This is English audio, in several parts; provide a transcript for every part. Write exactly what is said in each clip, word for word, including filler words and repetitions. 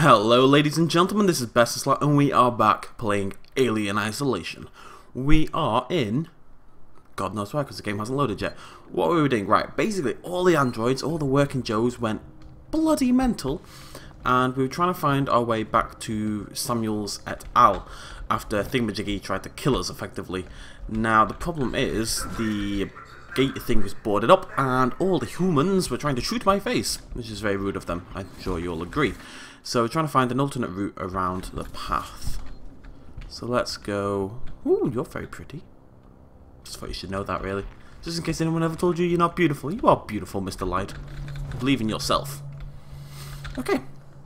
Hello ladies and gentlemen, this is BestInSlot and we are back playing Alien Isolation. We are in... God knows why, because the game hasn't loaded yet. What were we doing? Right, basically all the androids, all the working Joes went bloody mental, and we were trying to find our way back to Samuels et al. After Thingamajiggy tried to kill us effectively. Now the problem is, the gate thing was boarded up and all the humans were trying to shoot my face, which is very rude of them, I'm sure you'll agree. So we're trying to find an alternate route around the path. So let's go... Ooh, you're very pretty. Just thought you should know that, really. Just in case anyone ever told you you're not beautiful. You are beautiful, Mister Light. Believe in yourself. Okay.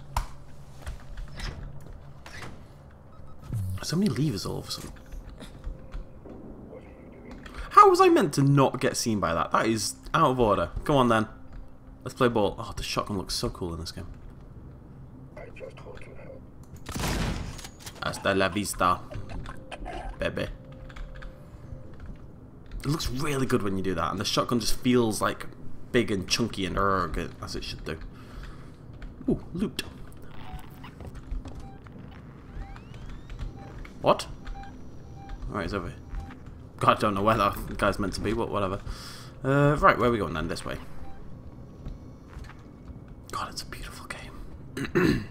So many levers all of a sudden. How was I meant to not get seen by that? That is out of order. Come on then. Let's play ball. Oh, the shotgun looks so cool in this game. Hasta la vista, baby. It looks really good when you do that, and the shotgun just feels like big and chunky and erg, as it should do. Ooh, loot. What? Alright, it's over here. God, I don't know where that guy's meant to be, but whatever. Uh, right, where are we going then? This way. God, it's a beautiful game.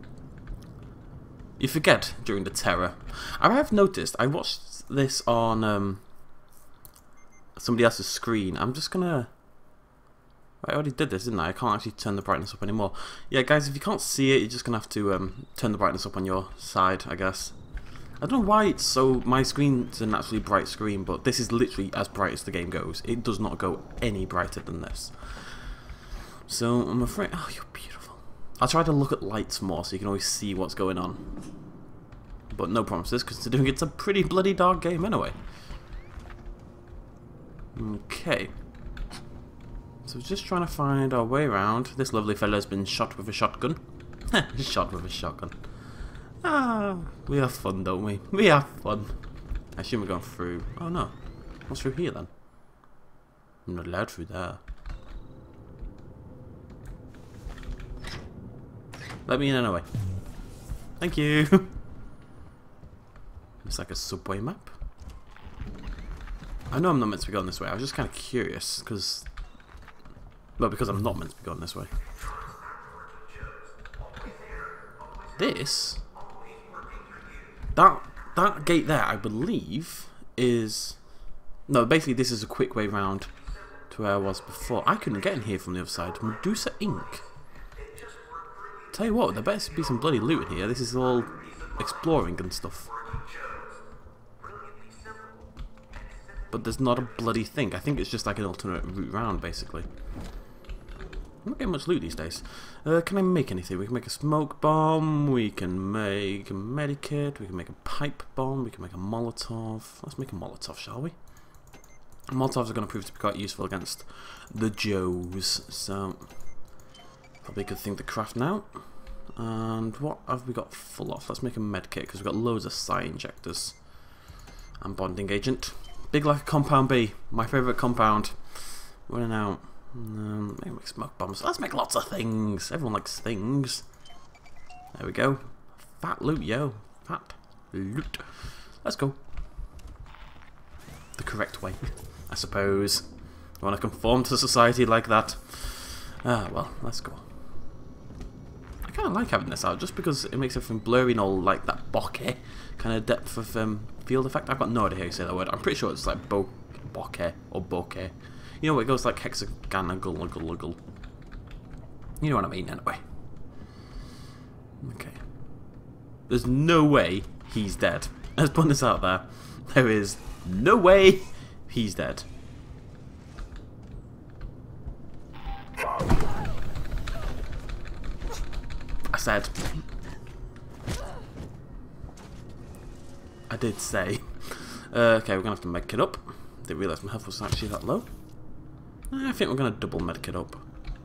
You forget during the terror. I have noticed, I watched this on um, somebody else's screen. I'm just gonna... I already did this, didn't I? I can't actually turn the brightness up anymore. Yeah, guys, if you can't see it, you're just gonna have to um, turn the brightness up on your side, I guess. I don't know why it's so... My screen's a naturally bright screen, but this is literally as bright as the game goes. It does not go any brighter than this. So, I'm afraid... Oh, you're beautiful. I'll try to look at lights more so you can always see what's going on. But no promises, considering it's a pretty bloody dark game anyway. Okay. So just trying to find our way around. This lovely fella's been shot with a shotgun. Shot with a shotgun. Ah, we have fun, don't we? We have fun. I assume we're going through... Oh no. What's through here then? I'm not allowed through there. Let me in anyway. Thank you. It's like a subway map. I know I'm not meant to be going this way. I was just kind of curious because, well, because I'm not meant to be going this way. This, that that gate there, I believe, is no. Basically, this is a quick way round to where I was before. I couldn't get in here from the other side. Medusa Incorporated. Tell you what, there better be some bloody loot in here. This is all exploring and stuff. But there's not a bloody thing. I think it's just like an alternate route round, basically. I'm not getting much loot these days. Uh, can I make anything? We can make a smoke bomb. We can make a medikit. We can make a pipe bomb. We can make a Molotov. Let's make a Molotov, shall we? Molotovs are going to prove to be quite useful against the Joes. So... Probably a good thing to craft now. And what have we got full of? Let's make a medkit because we've got loads of psi injectors and bonding agent. Big like a compound B, my favourite compound. Running out. Um, maybe make smoke bombs. Let's make lots of things. Everyone likes things. There we go. Fat loot, yo. Fat loot. Let's go. The correct way, I suppose. You want to conform to society like that? Ah, well, let's go. I kind of like having this out just because it makes everything blurry and all like that bokeh kind of depth of um, field effect. I've got no idea how you say that word. I'm pretty sure it's like bo bokeh or bokeh. You know, it goes like hexagonal. You know what I mean, anyway. Okay. There's no way he's dead. Let's put this out there. There is no way he's dead. I said. I did say. Uh, okay, we're gonna have to medkit up. Didn't realise my health was actually that low. I think we're gonna double medkit up.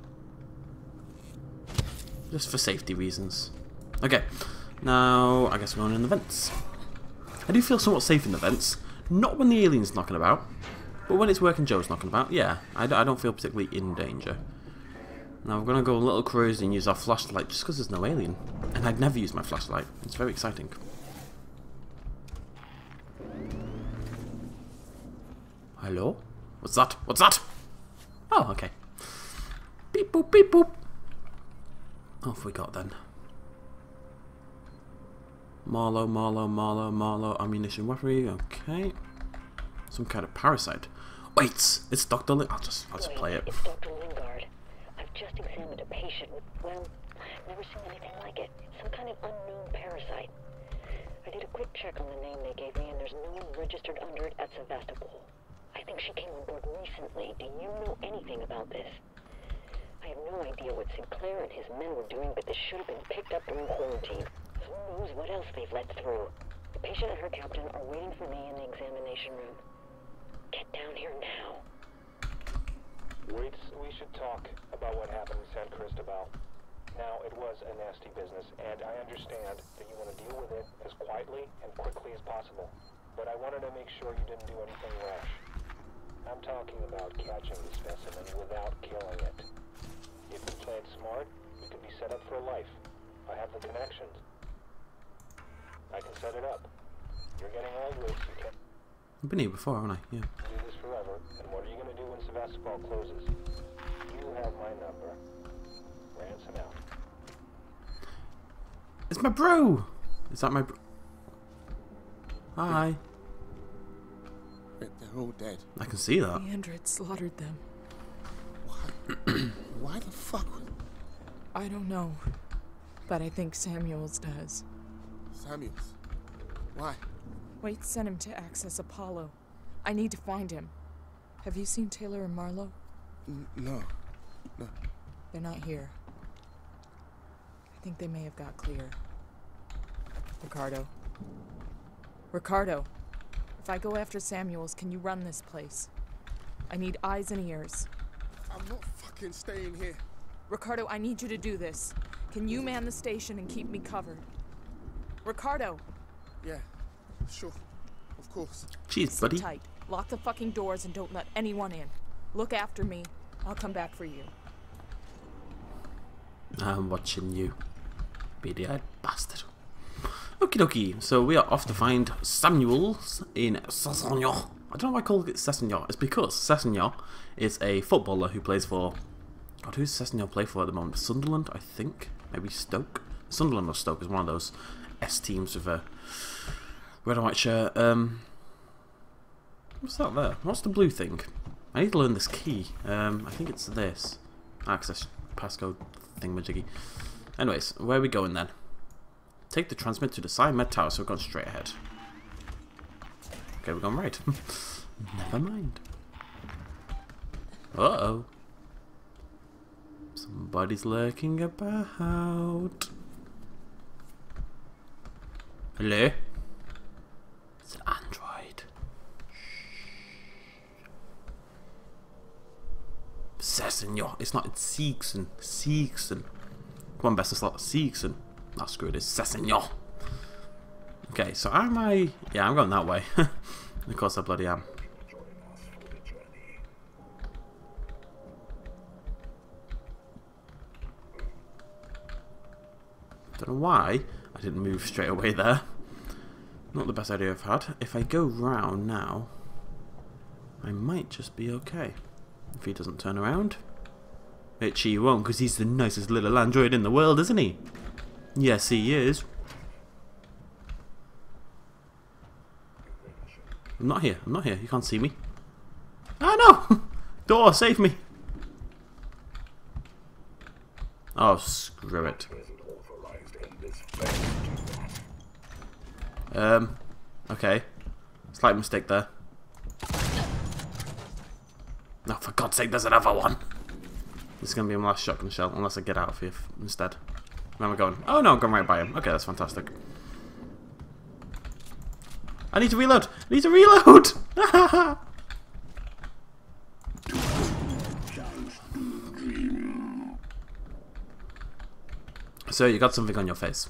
Just for safety reasons. Okay, now I guess we're going in the vents. I do feel somewhat safe in the vents. Not when the alien's knocking about, but when it's working Joe's knocking about, yeah, I, I don't feel particularly in danger. Now we're gonna go a little crazy and use our flashlight just because there's no alien. And I'd never use my flashlight. It's very exciting. Hello? What's that? What's that? Oh, okay. Beep boop, beep boop. Off we got then. Marlow, Marlow, Marlow, Marlow, ammunition weaponry, okay. Some kind of parasite. Wait, it's Doctor Ling. I'll just, I'll just play it. It's Doctor Lingard. I've just examined a patient with, well, I've never seen anything like it. It's some kind of unknown parasite. I did a quick check on the name they gave me, and there's no one registered under it at Sevastopol. I think she came on board recently. Do you know anything about this? I have no idea what Sinclair and his men were doing, but this should have been picked up during quarantine. Who knows what else they've let through? The patient and her captain are waiting for me in the examination room. Get down here now. Wait, we should talk about what happened in San Cristobal. Now, it was a nasty business, and I understand that you want to deal with it as quietly and quickly as possible. But I wanted to make sure you didn't do anything rash. I'm talking about catching the specimen without killing it. If we played smart, we could be set up for life. I have the connections. I can set it up. You're getting old, Rich. You can't I've been here before, haven't I? Yeah. do this forever. And what are you going to do when Sevastopol closes? You have my number. Ransom out. It's my bro! Is that my bro? Hi. They're all dead. I can see that. The android slaughtered them. Why? Why the fuck would I don't know, but I think Samuels does. Samuels? Why? Wait, sent him to access Apollo. I need to find him. Have you seen Taylor and Marlowe? N no. No. They're not here. I think they may have got clear. Ricardo. Ricardo, if I go after Samuels, can you run this place? I need eyes and ears. I'm not fucking staying here. Ricardo, I need you to do this. Can you man the station and keep me covered? Ricardo! Yeah, sure. Of course. Jeez, Sit buddy. tight. Lock the fucking doors and don't let anyone in. Look after me. I'll come back for you. I'm watching you, beady-eyed bastard. Okie dokie, so we are off to find Samuels in Sessegnon. I don't know why I call it Sessegnon. It's because Sessegnon is a footballer who plays for... God, who's Sessegnon play for at the moment? Sunderland, I think? Maybe Stoke? Sunderland or Stoke is one of those S teams with a red and white shirt. Um, what's that there? What's the blue thing? I need to learn this key. Um, I think it's this. Access passcode thingamajiggy. Anyways, where are we going then? Take the transmit to the side med tower, so we're going straight ahead. Okay, we're going right. Never mind. Uh-oh. Somebody's lurking about. Hello? It's an android. Sessegnon. It's not, it's Seegson. Seegson. Come on, BestInSlot. Seegson. Oh, screw it, it's Sessegnon. Okay, so am I... Yeah, I'm going that way. Of course I bloody am. Don't know why I didn't move straight away there. Not the best idea I've had. If I go round now, I might just be okay. If he doesn't turn around. Which he won't, because he's the nicest little android in the world, isn't he? Yes, he is. I'm not here. I'm not here. You can't see me. Ah, no! Door, save me! Oh, screw it. Um, okay. Slight mistake there. No, for God's sake, there's another one! This is going to be my last shotgun shell, unless I get out of here instead. Where am I going? Oh no, I'm going right by him. Okay, that's fantastic. I need to reload! I need to reload! So, you got something on your face.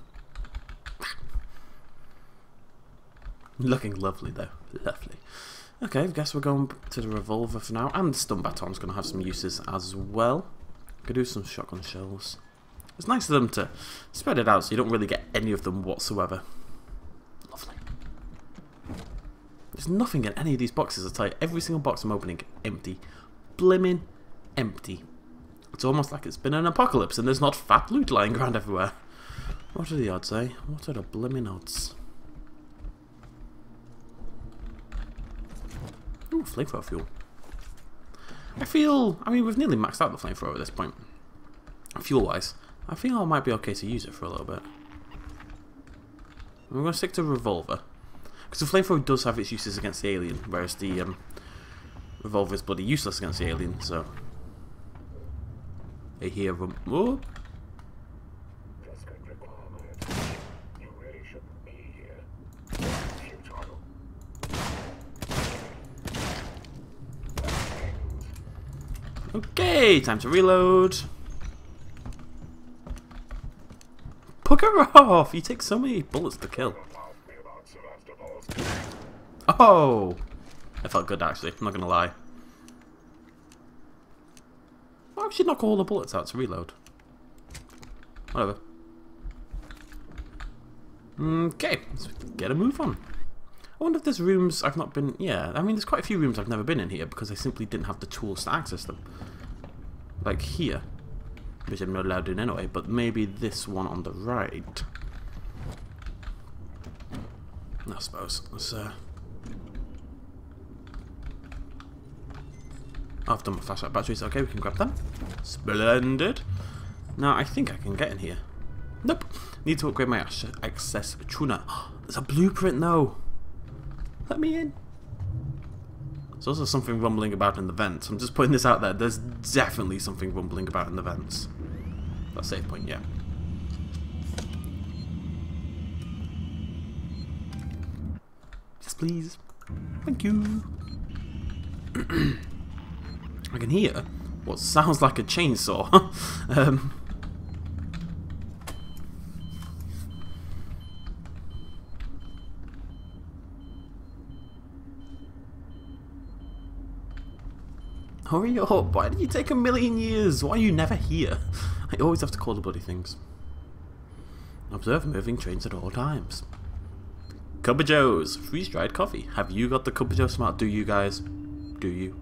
Looking lovely though. Lovely. Okay, I guess we're going to the revolver for now, and the stun baton's going to have some uses as well. Could do some shotgun shells. It's nice of them to spread it out so you don't really get any of them whatsoever. Lovely. There's nothing in any of these boxes, I tell you. Every single box I'm opening, empty. Blimmin' empty. It's almost like it's been an apocalypse and there's not fat loot lying around everywhere. What are the odds, eh? What are the blimmin' odds? Ooh, flamethrower fuel. I feel... I mean, we've nearly maxed out the flamethrower at this point. Fuel-wise. I feel I might be okay to use it for a little bit. We're going to stick to revolver. Because the flamethrower does have its uses against the alien, whereas the um, revolver is bloody useless against the alien, so... I hear rum... Oh! Okay, time to reload. Bugger off! You take so many bullets to kill. Oh! That felt good actually, I'm not gonna lie. Why would she knock all the bullets out to reload? Whatever. Okay, let's get a move on. I wonder if there's rooms I've not been... Yeah, I mean there's quite a few rooms I've never been in here because I simply didn't have the tools to access them. Like here. Which I'm not allowed in anyway, but maybe this one on the right. I suppose. Let's, uh... I've done my flashlight batteries. Okay, we can grab them. Splendid. Now, I think I can get in here. Nope. Need to upgrade my access tuner. There's a blueprint, though. Let me in. There's also something rumbling about in the vents. I'm just putting this out there. There's definitely something rumbling about in the vents. That's save point, yeah. Yes, please. Thank you. I can hear what sounds like a chainsaw. um... Hurry up, why did you take a million years? Why are you never here? I always have to call the bloody things. Observe moving trains at all times. Cuppa Joe's freeze-dried coffee. Have you got the Cuppa Joe smart? Do you guys? Do you?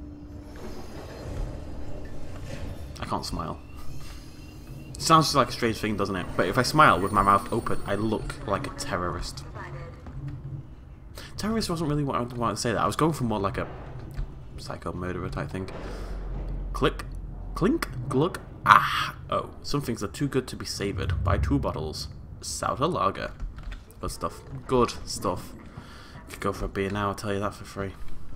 I can't smile. It sounds just like a strange thing, doesn't it? But if I smile with my mouth open, I look like a terrorist. Terrorist wasn't really what I wanted to say that. I was going for more like a psycho murderer type thing. Click, clink, glug, ah! Oh, some things are too good to be savoured. Buy two bottles. Sour lager. Good stuff. Good stuff. Could go for a beer now, I'll tell you that for free.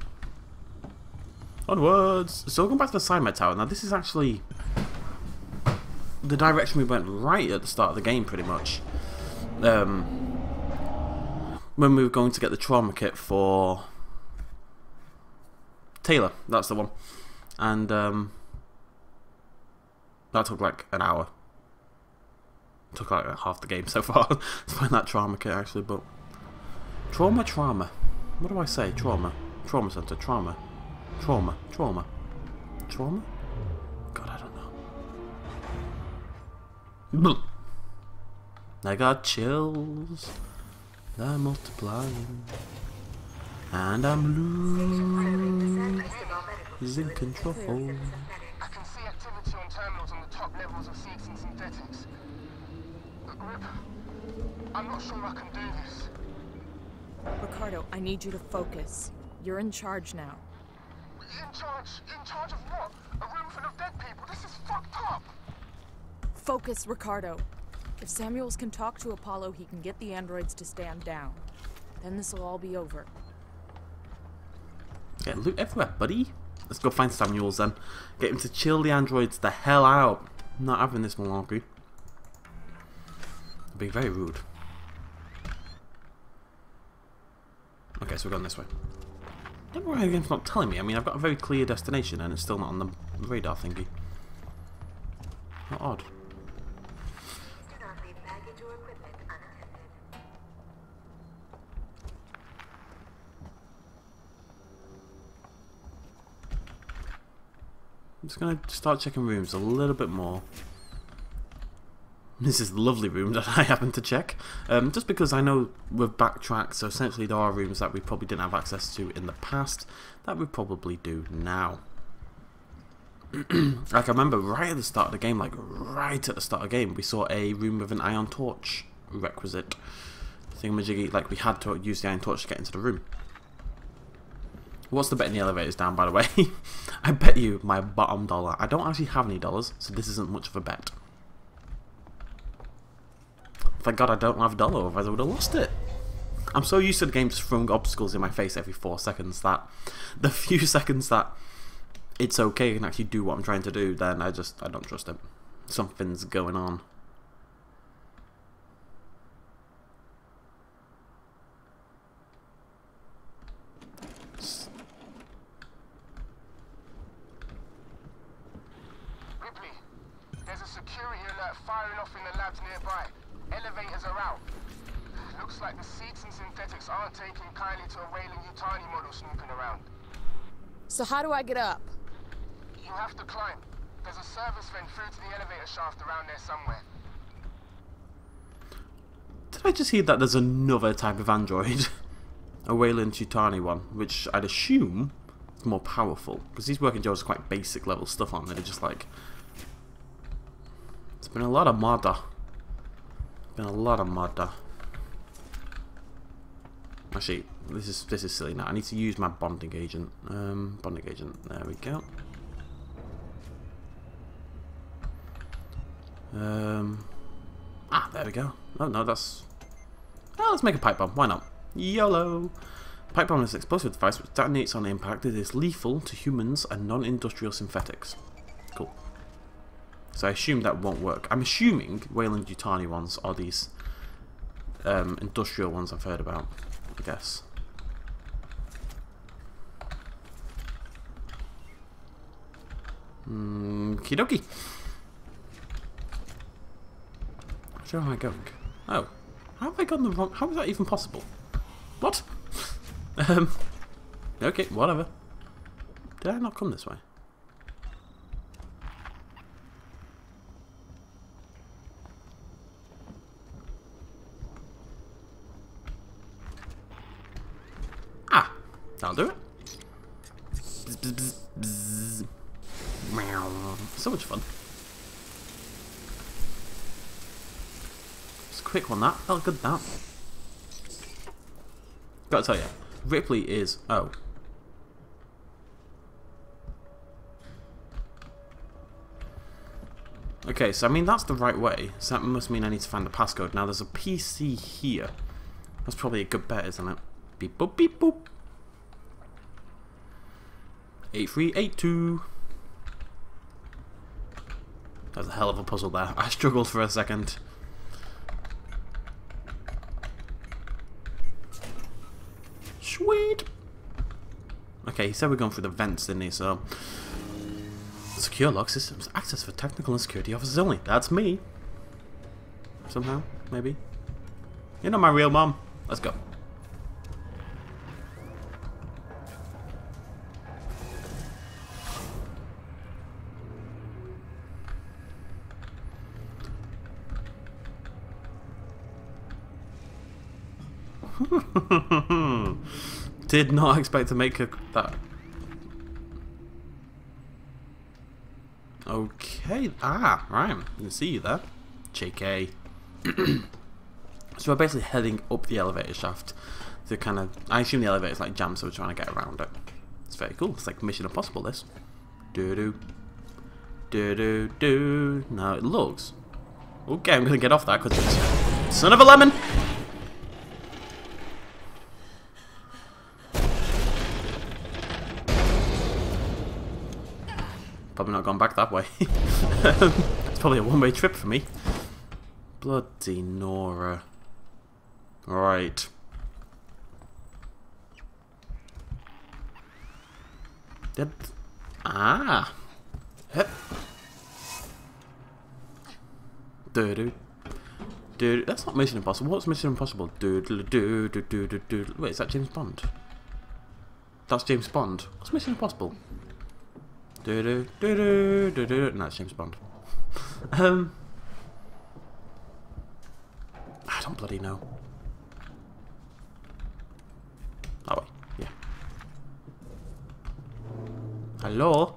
Onwards! So going back to the Cyanide Tower. Now this is actually the direction we went right at the start of the game, pretty much. Um, when we were going to get the trauma kit for Taylor, that's the one. And um, that took like an hour. It took like half the game so far to find that trauma kit actually, but trauma, trauma. What do I say? Trauma, trauma center, trauma, trauma, trauma, trauma. God, I don't know. I got chills. They're multiplying. And I'm losing control. I can see activity on terminals on the top levels of ceasing synthetics. Rip, I'm not sure I can do this. Ricardo, I need you to focus. You're in charge now. In charge? In charge of what? A room full of dead people? This is fucked up! Focus, Ricardo. If Samuels can talk to Apollo, he can get the androids to stand down. Then this will all be over. Get loot everywhere, buddy. Let's go find Samuels then. Get him to chill the androids the hell out. I'm not having this malarkey. Being very rude. Okay, so we're going this way. I don't know why the game's not telling me. I mean, I've got a very clear destination and it's still not on the radar thingy. How odd. Do not leave baggage or equipment unattended. I'm just gonna start checking rooms a little bit more. This is the lovely room that I happen to check. Um, just because I know we've backtracked, so essentially there are rooms that we probably didn't have access to in the past that we probably do now. Like, I remember right at the start of the game, like right at the start of the game, we saw a room with an iron torch requisite thingamajiggy. Like, we had to use the iron torch to get into the room. What's the bet in the elevators down, by the way? I bet you my bottom dollar. I don't actually have any dollars, so this isn't much of a bet. Thank God I don't have a dollar, otherwise I would have lost it. I'm so used to the game just throwing obstacles in my face every four seconds that the few seconds that it's okay and actually do what I'm trying to do, then I just, I don't trust it. Something's going on. Ripley, there's a security alert firing off in the labs nearby. Elevators are out. Looks like the seeds and synthetics aren't taking kindly to a Weyland-Yutani model snooping around. So how do I get up? You have to climb. There's a service vent through to the elevator shaft around there somewhere. Did I just hear that there's another type of android? A Weyland-Yutani one, which I'd assume is more powerful. Because these working jobs are quite basic level stuff on. They're just like... It's been a lot of murder. Been a lot of murder. Actually, this is this is silly now. I need to use my bonding agent. Um, bonding agent. There we go. Um. Ah, there we go. Oh no, that's. Oh, let's make a pipe bomb. Why not? YOLO. Pipe bomb is an explosive device which detonates on impact. It is lethal to humans and non-industrial synthetics. Cool. So I assume that won't work. I'm assuming Weyland-Yutani ones are these um, industrial ones I've heard about, I guess. Mm, okie dokie. Where am I going? Oh. How have I gotten the wrong... How is that even possible? What? um. Okay, whatever. Did I not come this way? I'll do it. Bzz, bzz, bzz, bzz. Meow. So much fun. Just a quick one, that. Felt good, that. Gotta tell you, Ripley is... Oh. Okay, so I mean, that's the right way. So that must mean I need to find the passcode. Now, there's a P C here. That's probably a good bet, isn't it? Beep boop, beep boop. eight three eight two. That was a hell of a puzzle there. I struggled for a second. Sweet. Okay, he said we're going through the vents, didn't he? So, secure lock systems. Access for technical and security officers only. That's me. Somehow, maybe. You're not my real mom. Let's go. Did not expect to make a, that. Okay. Ah, right. I can see you there. J K. So we're basically heading up the elevator shaft to kind of... I assume the elevator's like jammed, so we're trying to get around it. It's very cool. It's like Mission Impossible, this. Do-do. Do-do, do. No, it looks... Okay, I'm going to get off that because it's... Son of a lemon! Probably not gone back that way. It's probably a one-way trip for me. Bloody Nora. Right. Did... Ah. Hip. Do-do. Do. That's not Mission Impossible. What's Mission Impossible? Do do do do do do do. Wait, is that James Bond? That's James Bond. What's Mission Impossible? Do do do do do do. No, it's James Bond. um, I don't bloody know. Oh wait, yeah. Hello,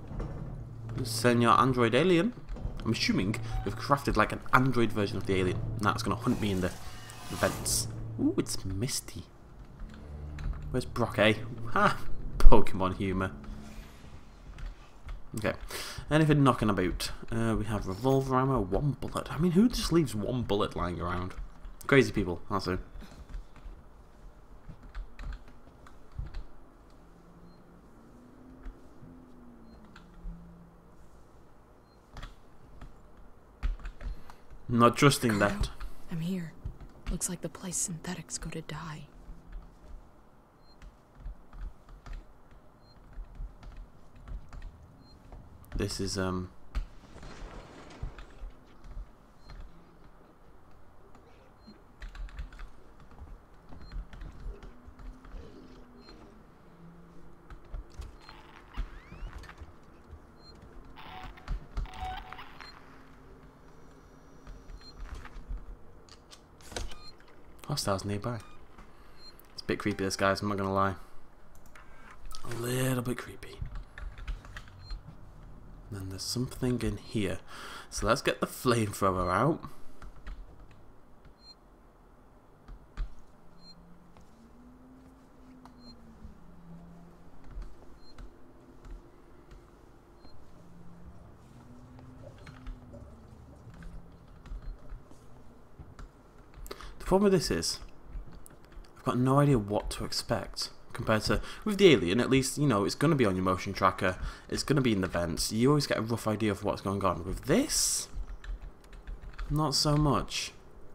Senor Android Alien. I'm assuming we've crafted like an android version of the alien. Now it's gonna hunt me in the vents. Ooh, it's misty. Where's Brock, eh? Ha! Pokemon humour. Okay. Anything knocking about? Uh, we have revolver ammo, one bullet. I mean, who just leaves one bullet lying around? Crazy people, that's who. Not trusting Carl, that. I'm here. Looks like the place synthetics go to die. This is, um... hostiles nearby. It's a bit creepy, this guys, I'm not gonna lie. A little bit creepy. And then there's something in here. So let's get the flamethrower out. The problem with this is, I've got no idea what to expect. Compared to, with the alien, at least, you know, it's going to be on your motion tracker, it's going to be in the vents, you always get a rough idea of what's going on. With this, not so much.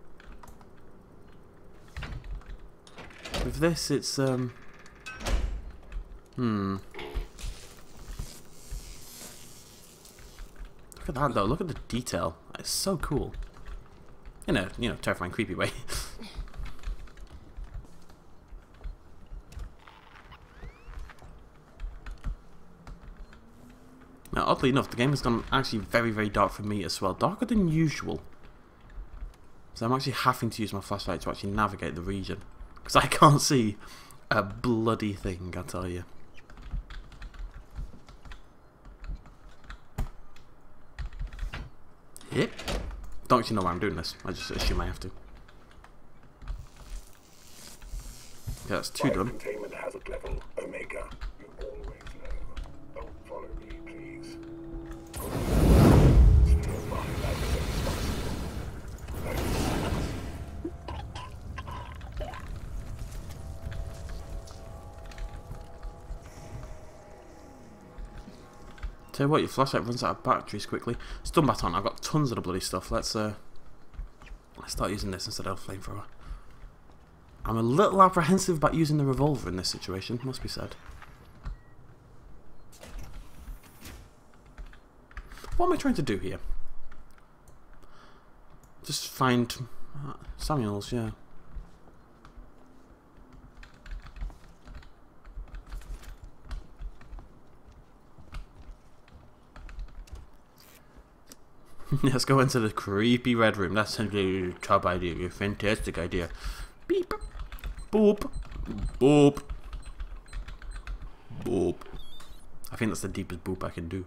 With this, it's, um, hmm. Look at that though, look at the detail, it's so cool. In a, you know, terrifying, creepy way. Now, oddly enough, the game has gone actually very, very dark for me as well. Darker than usual. So I'm actually having to use my flashlight to actually navigate the region. Because I can't see a bloody thing, I tell you. Yep. Don't actually know why I'm doing this. I just assume I have to. Okay, that's two done. Containment hazard level Omega. You always know. Don't follow me, please. Steal my life as Tell you what, your flashlight runs out of batteries quickly. Stun baton, I've got tons of the bloody stuff. Let's uh, let's start using this instead of flamethrower. I'm a little apprehensive about using the revolver in this situation, must be said. What am I trying to do here? Just find uh, Samuels, yeah. Let's go into the creepy red room. That's a top idea, a fantastic idea. Beep, boop, boop, boop. I think that's the deepest boop I can do.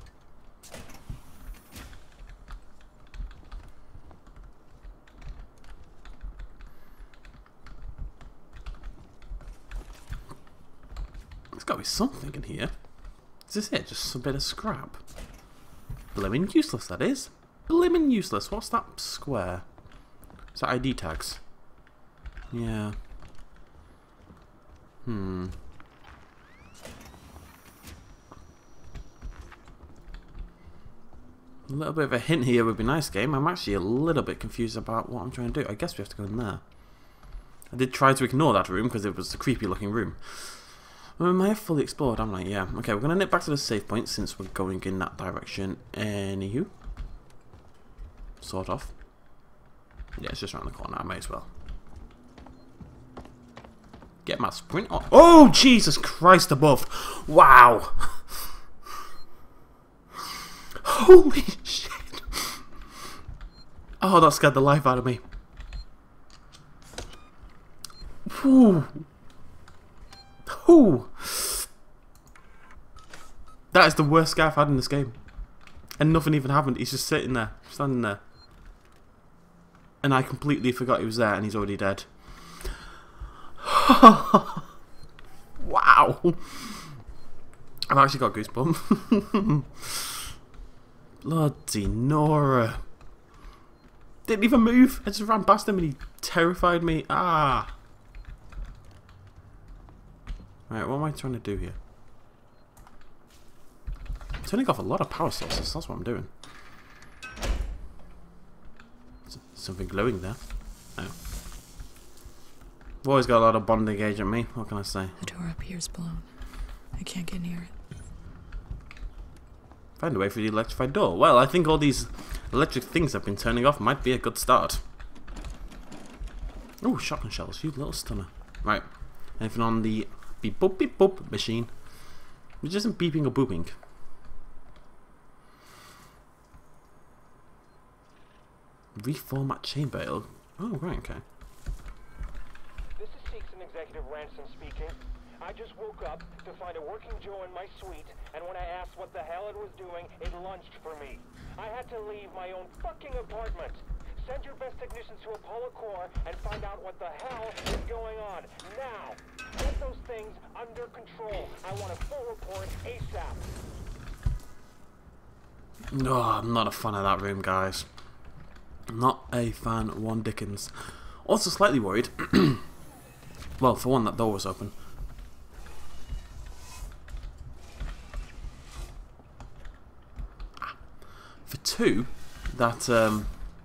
There's got to be something in here. Is this it? Just a bit of scrap. Blimmin' useless, that is. Blimmin' useless. What's that square? Is that I D tags? Yeah. Hmm. A little bit of a hint here would be nice, game. I'm actually a little bit confused about what I'm trying to do. I guess we have to go in there. I did try to ignore that room because it was a creepy looking room. Um, I have fully explored, haven't I? Yeah. Okay, we're going to nip back to the save point since we're going in that direction. Anywho. Sort of. Yeah, it's just around the corner. I may as well. Get my sprint on. Oh, Jesus Christ above. Wow. Holy shit! Oh, that scared the life out of me. Whew. Whew. That is the worst scare I've had in this game. And nothing even happened. He's just sitting there, standing there. And I completely forgot he was there and he's already dead. Wow. I've actually got goosebumps. Bloody Nora. Didn't even move. I just ran past him and he terrified me. Ah. Right, what am I trying to do here? I'm turning off a lot of power sources. That's what I'm doing. Something glowing there. No. I've always got a lot of bonding gauge at me. What can I say? The door up here is blown. I can't get near it. Find a way for the electrified door. Well, I think all these electric things I've been turning off might be a good start. Oh, shotgun shells. You little stunner. Right. Anything on the beep boop beep boop machine? Which isn't beeping or booping. Reformat chamber. It'll... Oh, right, okay. This is Seegson Executive Ransom speaking. I just woke up to find a working Joe in my suite, and when I asked what the hell it was doing, it lunched for me. I had to leave my own fucking apartment. Send your best technicians to Apollo Core and find out what the hell is going on. Now! Get those things under control. I want a full report ASAP. No, I'm not a fan of that room, guys. Not a fan one dickens. Also slightly worried. Well, for one, that door was open. For two, that um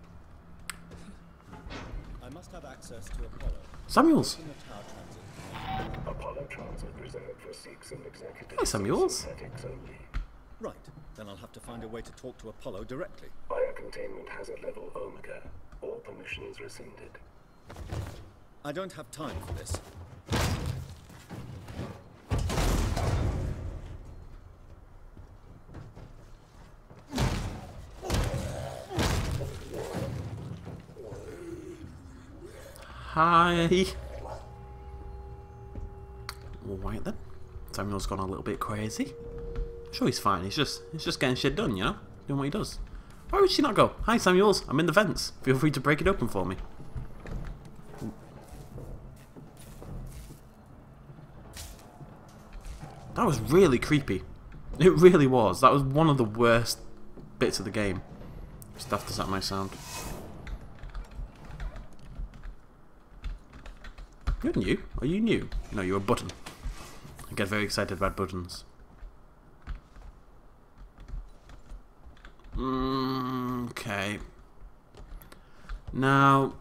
I must have access to Apollo. Samuels. Apollo transit reserved for Seegson executives. Hi, Samuels. Synthetics only. Right, then I'll have to find a way to talk to Apollo directly. Biocontainment hazard level Omega. All permissions rescinded. I don't have time for this. Hi. Alright then. Samuel's gone a little bit crazy. I'm sure he's fine. He's just he's just getting shit done, you know? Doing what he does. Why would she not go? Hi Samuels, I'm in the vents. Feel free to break it open for me. That was really creepy. It really was. That was one of the worst bits of the game. Stuff does that my sound. You're new? Are you new? No, you're a button. I get very excited about buttons. Mm, okay. Now...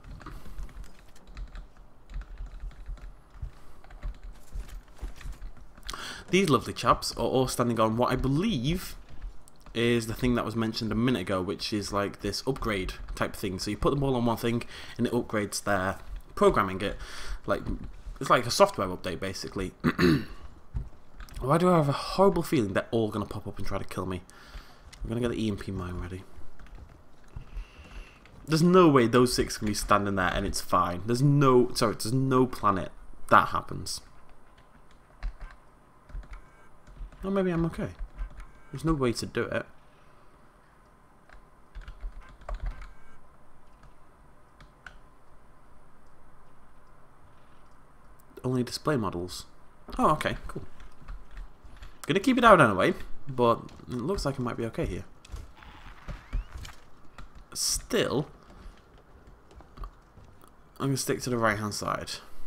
these lovely chaps are all standing on what I believe is the thing that was mentioned a minute ago, which is like this upgrade type thing. So you put them all on one thing and it upgrades their programming it. Like, it's like a software update basically. Why do I have a horrible feeling they're all going to pop up and try to kill me? I'm going to get the E M P mine ready. There's no way those six can be standing there and it's fine. There's no, sorry, there's no planet that happens. Or maybe I'm okay. There's no way to do it. Only display models. Oh, okay, cool. Gonna keep it out anyway, but it looks like it might be okay here. Still, I'm gonna stick to the right hand side.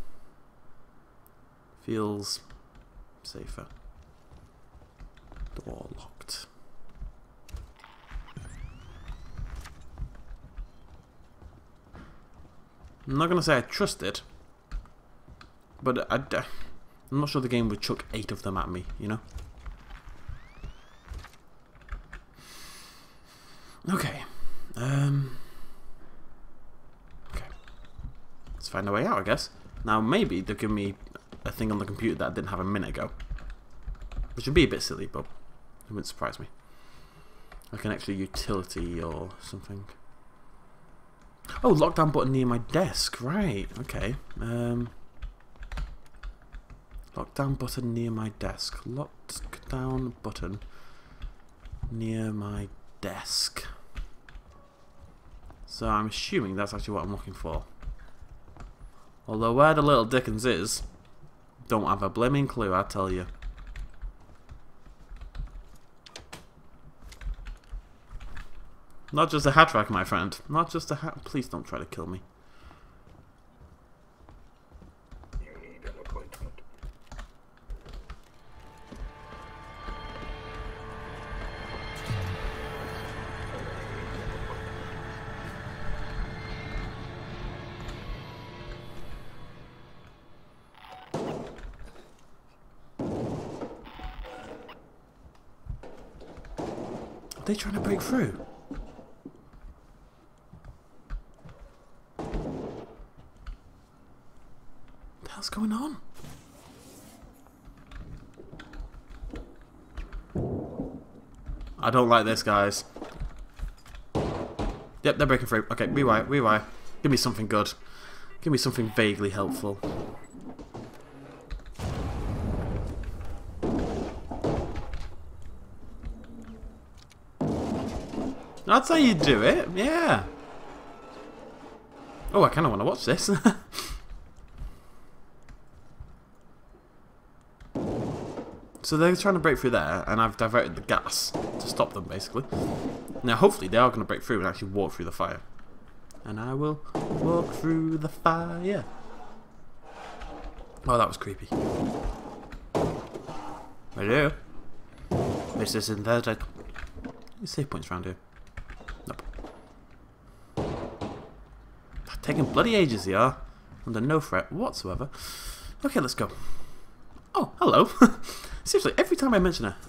Feels safer. Door locked. I'm not gonna say I trust it, but I, I'm not sure the game would chuck eight of them at me, you know? Okay. Um. Okay. Let's find a way out, I guess. Now, maybe they'll give me a thing on the computer that I didn't have a minute ago. Which would be a bit silly, but it wouldn't surprise me. Like an extra utility or something. Oh, lockdown button near my desk. Right, okay. Um, lockdown button near my desk. Lockdown button near my desk. So I'm assuming that's actually what I'm looking for. Although where the little Dickens is, don't have a blimmin' clue, I tell you. Not just a hat rack, my friend. Not just a hat. Please don't try to kill me. You need an appointment. Are they trying to break through? What's going on? I don't like this, guys. Yep, they're breaking through. Okay, rewire, rewire. Give me something good. Give me something vaguely helpful. That's how you do it, yeah. Oh, I kind of want to watch this. So they're trying to break through there, and I've diverted the gas to stop them, basically. Now, hopefully, they are going to break through and actually walk through the fire. And I will walk through the fire. Oh, that was creepy. Hello? This is infested. Any save points around here? Nope. Taking bloody ages, they are. Under no threat whatsoever. Okay, let's go. Oh, hello. Seriously, every time I mention her.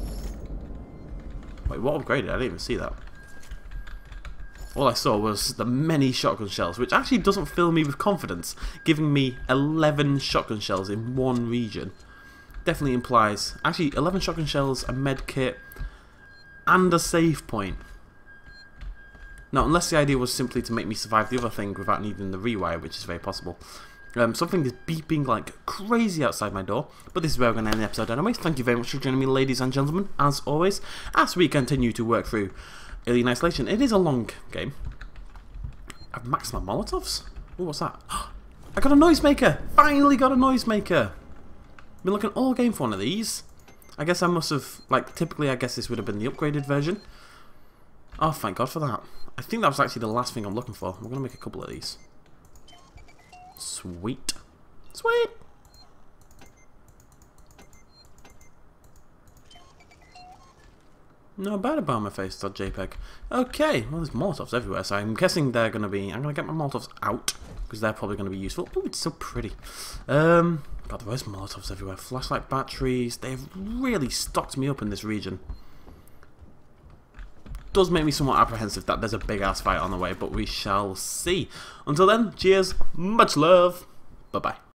Wait, what upgraded? I didn't even see that. All I saw was the many shotgun shells, which actually doesn't fill me with confidence. Giving me eleven shotgun shells in one region definitely implies... Actually, eleven shotgun shells, a med kit, and a save point. Now, unless the idea was simply to make me survive the other thing without needing the rewire, which is very possible. Um, something is beeping like crazy outside my door, but this is where we're going to end the episode anyway. Thank you very much for joining me, ladies and gentlemen, as always, as we continue to work through Alien Isolation. It is a long game. I've maxed my Molotovs? Oh, what's that? I got a noisemaker! Finally got a noisemaker! Been looking all game for one of these. I guess I must have, like, typically I guess this would have been the upgraded version. Oh, thank God for that. I think that was actually the last thing I'm looking for. I'm going to make a couple of these. Sweet. Sweet! No bad about my face.jpg. Okay, well there's Molotovs everywhere, so I'm guessing they're going to be... I'm going to get my Molotovs out, because they're probably going to be useful. Oh, it's so pretty. Um, God, there is Molotovs everywhere. Flashlight batteries. They've really stocked me up in this region. Does make me somewhat apprehensive that there's a big ass fight on the way, but we shall see. Until then, cheers, much love, bye bye.